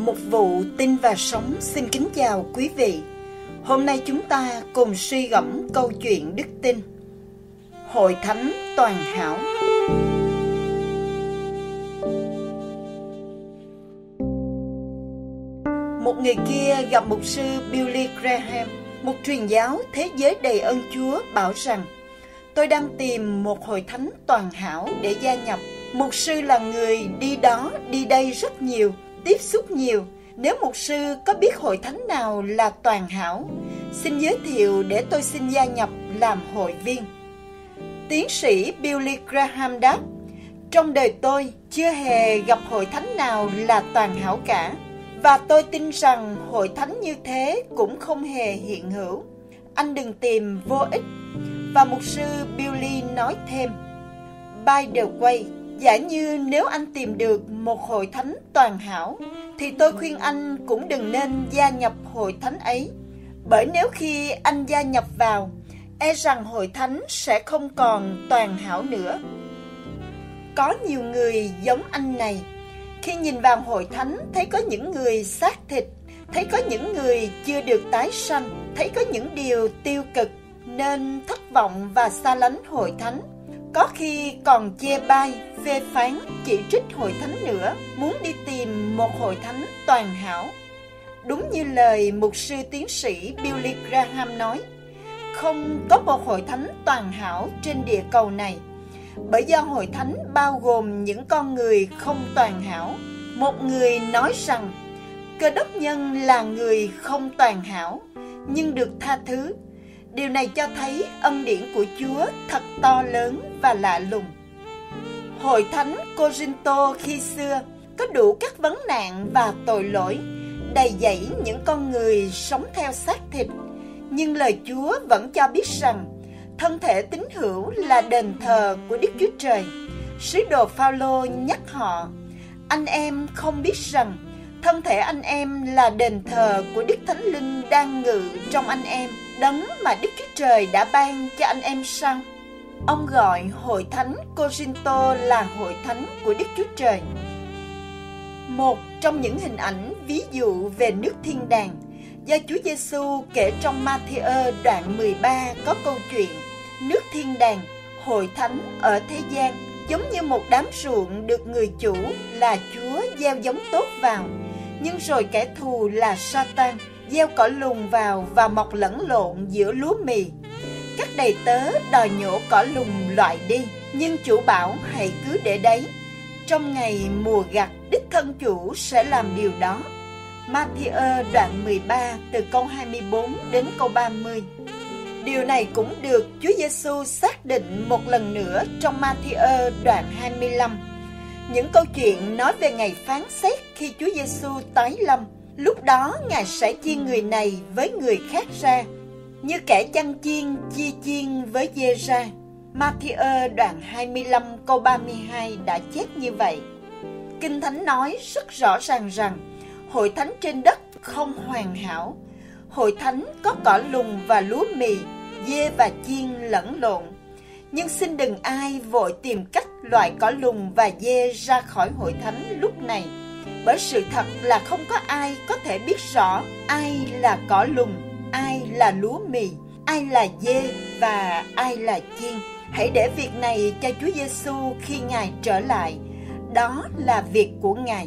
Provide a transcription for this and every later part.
Một vụ tin và sống xin kính chào quý vị. Hôm nay chúng ta cùng suy gẫm câu chuyện đức tin. Hội thánh toàn hảo. Một người kia gặp mục sư Billy Graham, một truyền giáo thế giới đầy ơn Chúa, bảo rằng: tôi đang tìm một hội thánh toàn hảo để gia nhập. Mục sư là người đi đó đi đây rất nhiều, tiếp xúc nhiều. Nếu mục sư có biết hội thánh nào là toàn hảo, xin giới thiệu để tôi xin gia nhập làm hội viên. Tiến sĩ Billy Graham đáp: trong đời tôi chưa hề gặp hội thánh nào là toàn hảo cả, và tôi tin rằng hội thánh như thế cũng không hề hiện hữu. Anh đừng tìm vô ích. Và mục sư Billy nói thêm: by the way, giả như nếu anh tìm được một hội thánh toàn hảo, thì tôi khuyên anh cũng đừng nên gia nhập hội thánh ấy. Bởi nếu khi anh gia nhập vào, e rằng hội thánh sẽ không còn toàn hảo nữa. Có nhiều người giống anh này. Khi nhìn vào hội thánh, thấy có những người xác thịt, thấy có những người chưa được tái sanh, thấy có những điều tiêu cực, nên thất vọng và xa lánh hội thánh. Có khi còn chê bai, phê phán, chỉ trích hội thánh nữa, muốn đi tìm một hội thánh toàn hảo. Đúng như lời mục sư tiến sĩ Billy Graham nói, không có một hội thánh toàn hảo trên địa cầu này, bởi do hội thánh bao gồm những con người không toàn hảo. Một người nói rằng Cơ Đốc nhân là người không toàn hảo, nhưng được tha thứ. Điều này cho thấy ân điển của Chúa thật to lớn và lạ lùng. Hội thánh Corinto khi xưa có đủ các vấn nạn và tội lỗi, đầy dẫy những con người sống theo xác thịt. Nhưng lời Chúa vẫn cho biết rằng thân thể tín hữu là đền thờ của Đức Chúa Trời. Sứ đồ Phao-lô nhắc họ: anh em không biết rằng thân thể anh em là đền thờ của Đức Thánh Linh đang ngự trong anh em, đấng mà Đức Chúa Trời đã ban cho anh em sao? Ông gọi hội thánh Corinto là hội thánh của Đức Chúa Trời. Một trong những hình ảnh ví dụ về nước thiên đàng do Chúa Giêsu kể trong Ma-thi-ơ đoạn 13 có câu chuyện: nước thiên đàng, hội thánh ở thế gian, giống như một đám ruộng được người chủ là Chúa gieo giống tốt vào, nhưng rồi kẻ thù là Sa-tan gieo cỏ lùn vào và mọc lẫn lộn giữa lúa mì. Các đầy tớ đòi nhổ cỏ lùn loại đi, nhưng chủ bảo hãy cứ để đấy. Trong ngày mùa gặt, đích thân chủ sẽ làm điều đó. Ma-thi-ơ đoạn 13 từ câu 24 đến câu 30. Điều này cũng được Chúa Giêsu xác định một lần nữa trong Ma-thi-ơ đoạn 25. Những câu chuyện nói về ngày phán xét khi Chúa Giêsu tái lâm. Lúc đó Ngài sẽ chia người này với người khác ra, như kẻ chăn chiên chia chiên với dê ra. Ma-thi-ơ đoạn 25 câu 32 đã chép như vậy. Kinh Thánh nói rất rõ ràng rằng hội thánh trên đất không hoàn hảo. Hội thánh có cỏ lùn và lúa mì, dê và chiên lẫn lộn. Nhưng xin đừng ai vội tìm cách loại cỏ lùn và dê ra khỏi hội thánh lúc này, bởi sự thật là không có ai có thể biết rõ ai là cỏ lùn, ai là lúa mì, ai là dê và ai là chiên. Hãy để việc này cho Chúa Giêsu khi Ngài trở lại. Đó là việc của Ngài.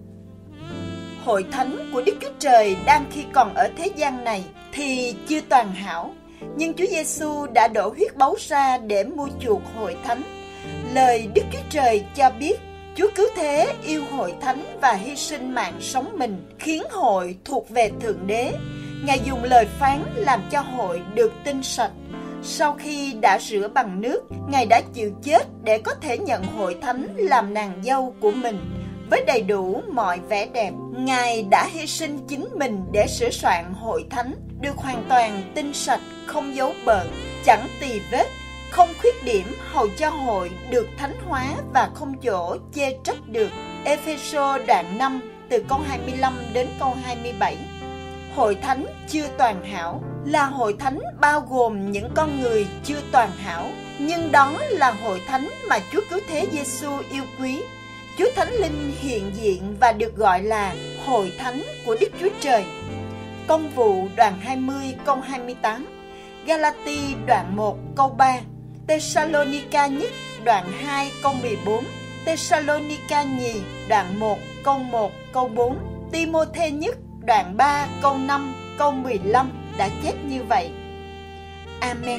Hội thánh của Đức Chúa Trời đang khi còn ở thế gian này thì chưa toàn hảo, nhưng Chúa Giêsu đã đổ huyết báu ra để mua chuộc hội thánh. Lời Đức Chúa Trời cho biết Chúa cứu thế yêu hội thánh và hy sinh mạng sống mình, khiến hội thuộc về Thượng Đế. Ngài dùng lời phán làm cho hội được tinh sạch. Sau khi đã rửa bằng nước, Ngài đã chịu chết để có thể nhận hội thánh làm nàng dâu của mình với đầy đủ mọi vẻ đẹp. Ngài đã hy sinh chính mình để sửa soạn hội thánh được hoàn toàn tinh sạch, không dấu bợn, chẳng tì vết, không khuyết điểm, hầu cho hội được thánh hóa và không chỗ chê trách được. Ê-phê-sô đoạn 5 từ câu 25 đến câu 27. Hội thánh chưa toàn hảo là hội thánh bao gồm những con người chưa toàn hảo, nhưng đó là hội thánh mà Chúa cứu thế Giêsu yêu quý. Chúa Thánh Linh hiện diện và được gọi là Hội Thánh của Đức Chúa Trời. Công vụ đoạn 20 câu 28, Galati đoạn 1 câu 3, Tesalonica nhất đoạn 2 câu 14, Tesalonica nhì đoạn 1 câu 4, Timôthê nhất đoạn 3 câu 5 câu 15 đã chép như vậy. Amen.